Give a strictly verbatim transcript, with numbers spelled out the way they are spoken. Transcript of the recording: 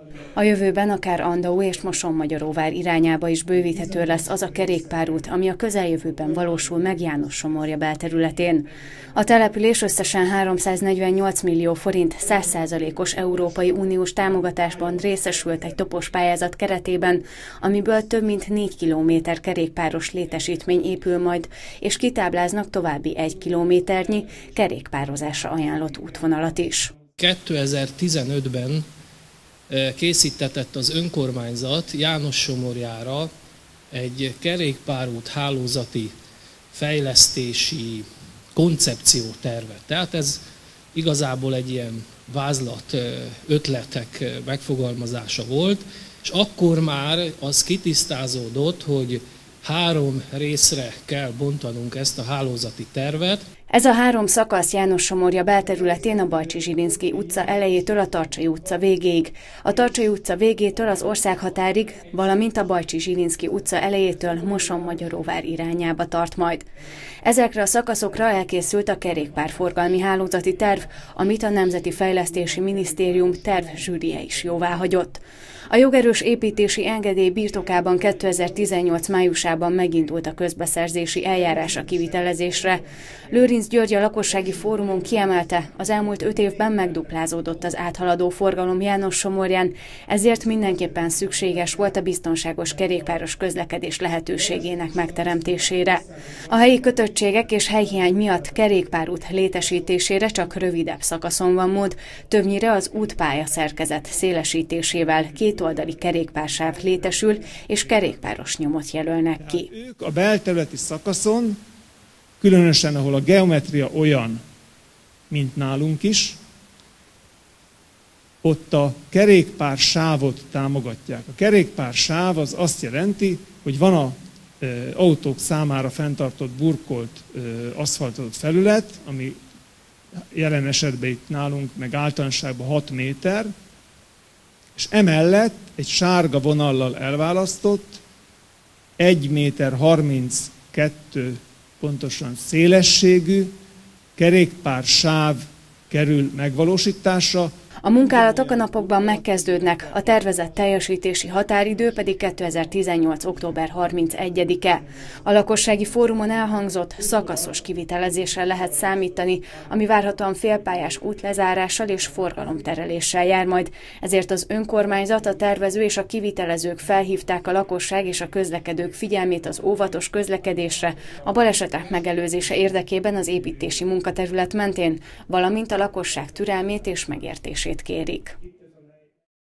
A jövőben akár Andau és Mosonmagyaróvár irányába is bővíthető lesz az a kerékpárút, ami a közeljövőben valósul meg János-Somorja belterületén. A település összesen háromszáznegyvennyolc millió forint száz százalékos Európai Uniós támogatásban részesült egy topos pályázat keretében, amiből több mint négy kilométer kerékpáros létesítmény épül majd, és kitábláznak további egy kilométernyi kerékpározásra ajánlott útvonalat is. kétezer-tizenötben készítetett az önkormányzat János-Somorjára egy kerékpárút fejlesztési koncepciótervet. Tehát ez igazából egy ilyen vázlat ötletek megfogalmazása volt, és akkor már az kitisztázódott, hogy három részre kell bontanunk ezt a hálózati tervet. Ez a három szakasz János-Somorja belterületén a Bajcsy-Zsilinszky utca elejétől a Tarcsay utca végéig, a Tarcsay utca végétől az országhatárig, valamint a Bajcsy-Zsilinszky utca elejétől Mosonmagyaróvár irányába tart majd. Ezekre a szakaszokra elkészült a kerékpárforgalmi hálózati terv, amit a Nemzeti Fejlesztési Minisztérium tervzsűrije is jóváhagyott. A jogerős építési engedély birtokában kétezer-tizennyolc májusában megindult a közbeszerzési eljárás a kivitelezésre. Lőrinc György a lakossági fórumon kiemelte, az elmúlt öt évben megduplázódott az áthaladó forgalom János-Somorján, ezért mindenképpen szükséges volt a biztonságos kerékpáros közlekedés lehetőségének megteremtésére. A helyi kötöttségek és helyhiány miatt kerékpárút létesítésére csak rövidebb szakaszon van mód, többnyire az útpálya szerkezet szélesítésével két oldali kerékpársáv létesül, és kerékpáros nyomot jelölnek ki. Tehát ők a belterületi szakaszon, különösen ahol a geometria olyan, mint nálunk is, ott a kerékpársávot támogatják. A kerékpársáv az azt jelenti, hogy van az autók számára fenntartott burkolt, aszfaltozott felület, ami jelen esetben itt nálunk meg általánosságban hat méter, és emellett egy sárga vonallal elválasztott, egy méter harminckettő pontosan szélességű kerékpársáv kerül megvalósításra. A munkálatok a napokban megkezdődnek, a tervezett teljesítési határidő pedig kétezer-tizennyolc október harmincegyedike. A lakossági fórumon elhangzott, szakaszos kivitelezéssel lehet számítani, ami várhatóan félpályás útlezárással és forgalomtereléssel jár majd. Ezért az önkormányzat, a tervező és a kivitelezők felhívták a lakosság és a közlekedők figyelmét az óvatos közlekedésre, a balesetek megelőzése érdekében az építési munkaterület mentén, valamint a lakosság türelmét és megértését kérik.